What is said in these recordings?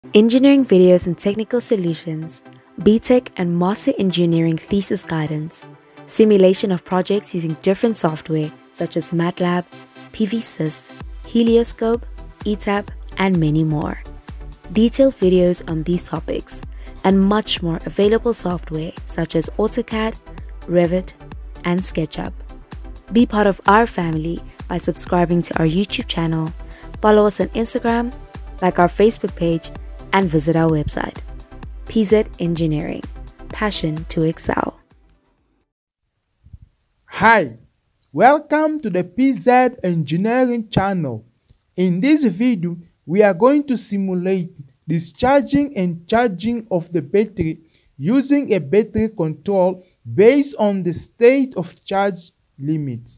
Engineering videos and technical solutions, BTech and Master Engineering thesis guidance, simulation of projects using different software such as MATLAB, PVSys, Helioscope, ETAP, and many more. Detailed videos on these topics and much more available software such as AutoCAD, Revit, and SketchUp. Be part of our family by subscribing to our YouTube channel, follow us on Instagram, like our Facebook page, and visit our website. PZ Engineering, passion to excel. Hi, welcome to the PZ Engineering channel. In this video, we are going to simulate discharging and charging of the battery using a battery control based on the state of charge limit.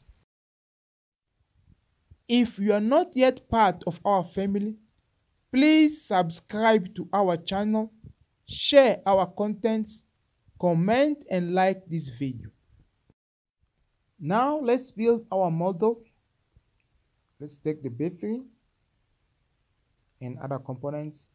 If you are not yet part of our family, please subscribe to our channel, share our contents, comment and like this video. Now let's build our model. Let's take the battery and other components.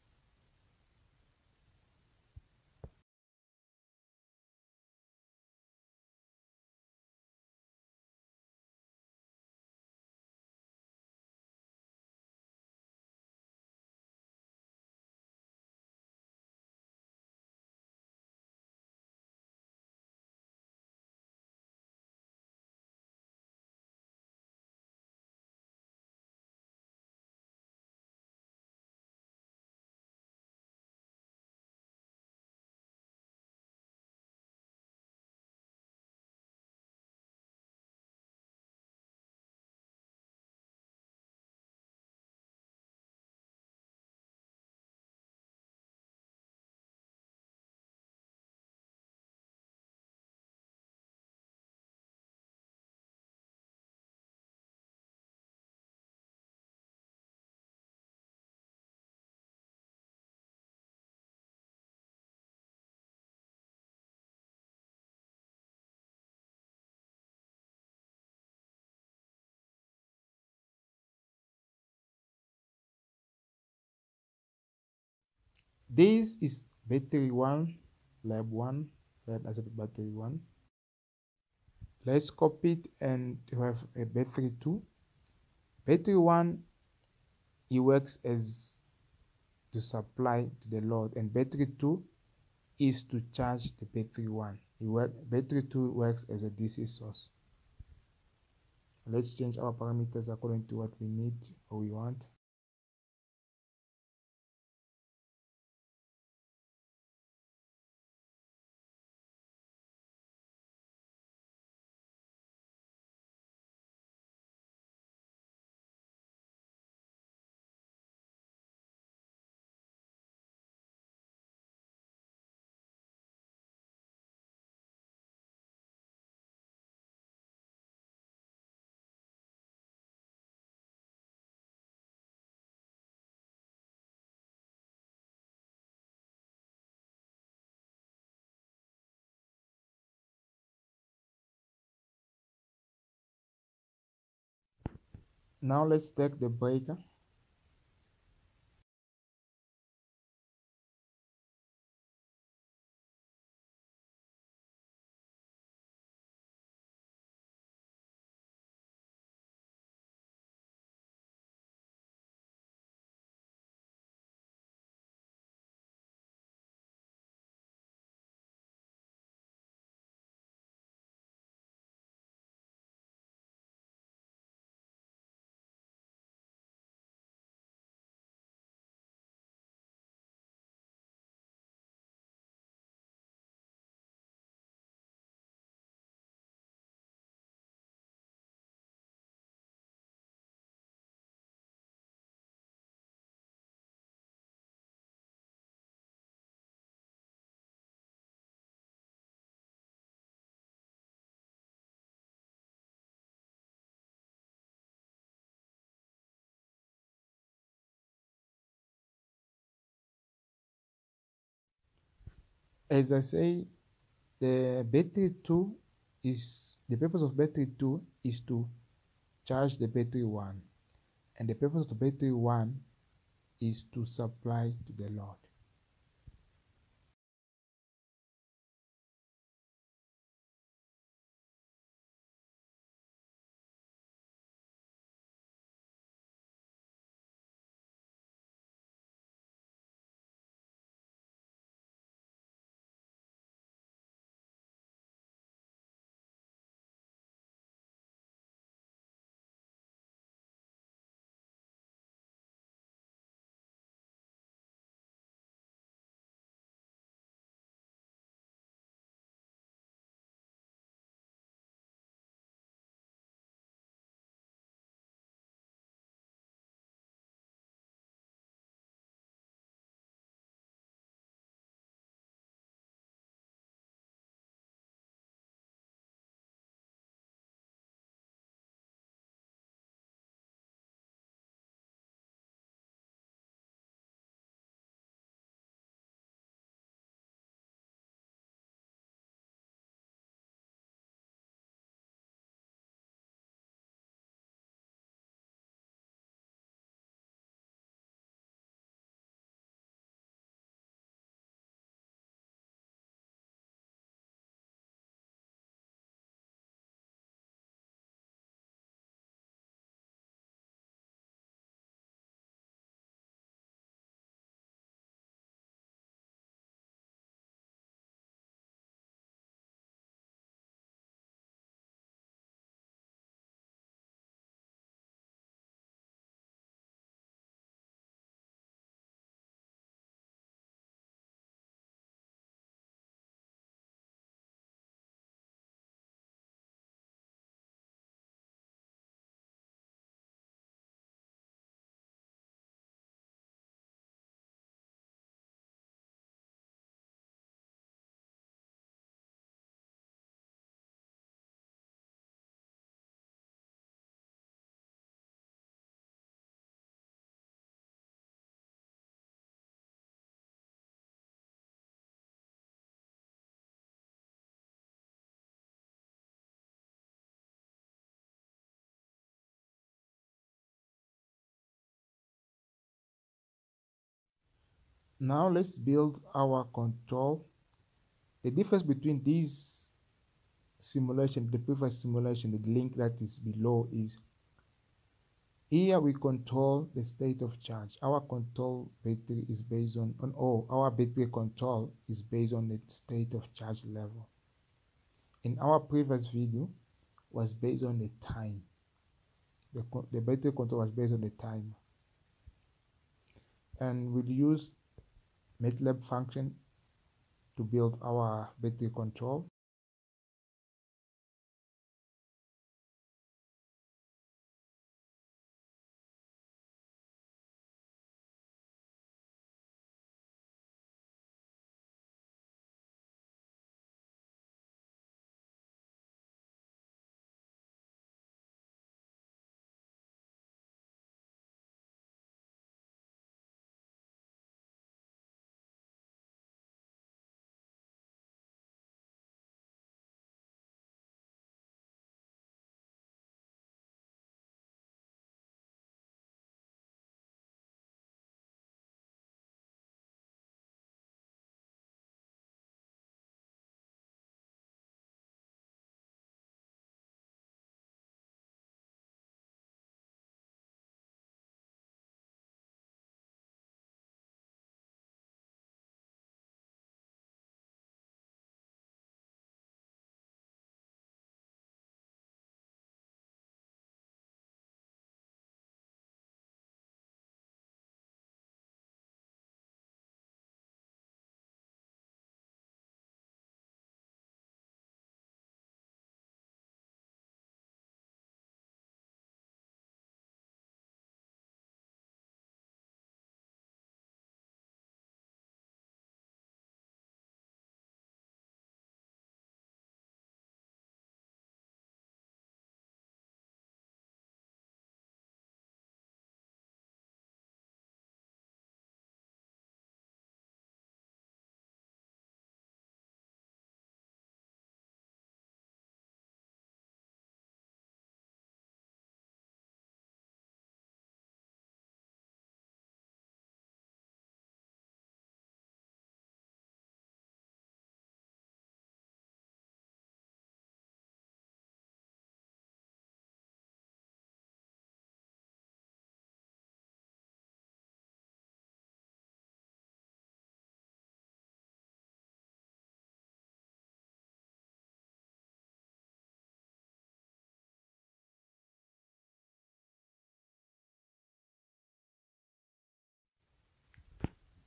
This is battery 1, lab 1, lead acid battery 1. Let's copy it and have a battery 2. Battery 1, it works as to supply to the load, and battery 2 is to charge the battery 1. Battery 2 works as a DC source. Let's change our parameters according to what we need or we want. Now let's take the breaker. As I say, the purpose of battery 2 is to charge the battery 1, and the purpose of the battery 1 is to supply to the load. Now let's build our control. The difference between these simulation, the previous simulation, the link that is below is here we control the state of charge. Our control battery is based on our battery control is based on the state of charge level. In our previous video was based on the time. The battery control was based on the time. And we'll use MATLAB function to build our battery control.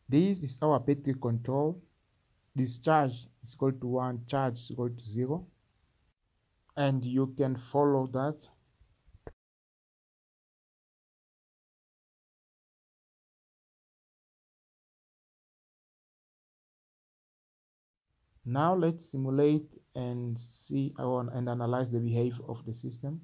This is our battery control. Discharge is equal to 1, charge is equal to 0. And you can follow that. Now let's simulate and see and analyze the behavior of the system.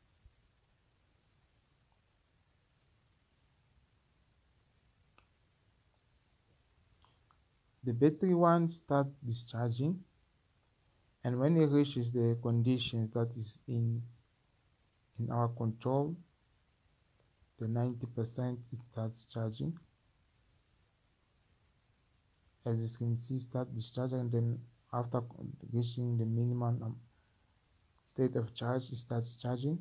The battery 1 starts discharging, and when it reaches the conditions that is in our control, the 90%, it starts charging. As you can see, start discharging, and then after reaching the minimum state of charge, it starts charging.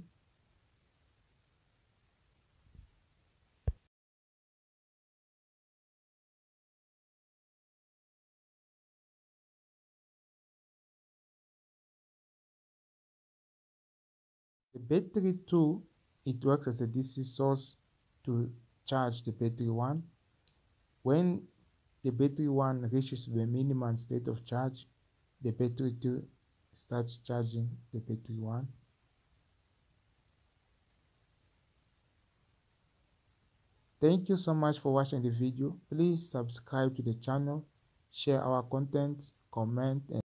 The battery 2, it works as a DC source to charge the battery 1. When the battery 1 reaches the minimum state of charge, the battery 2 starts charging the battery 1. Thank you so much for watching the video. Please subscribe to the channel, share our content, comment, and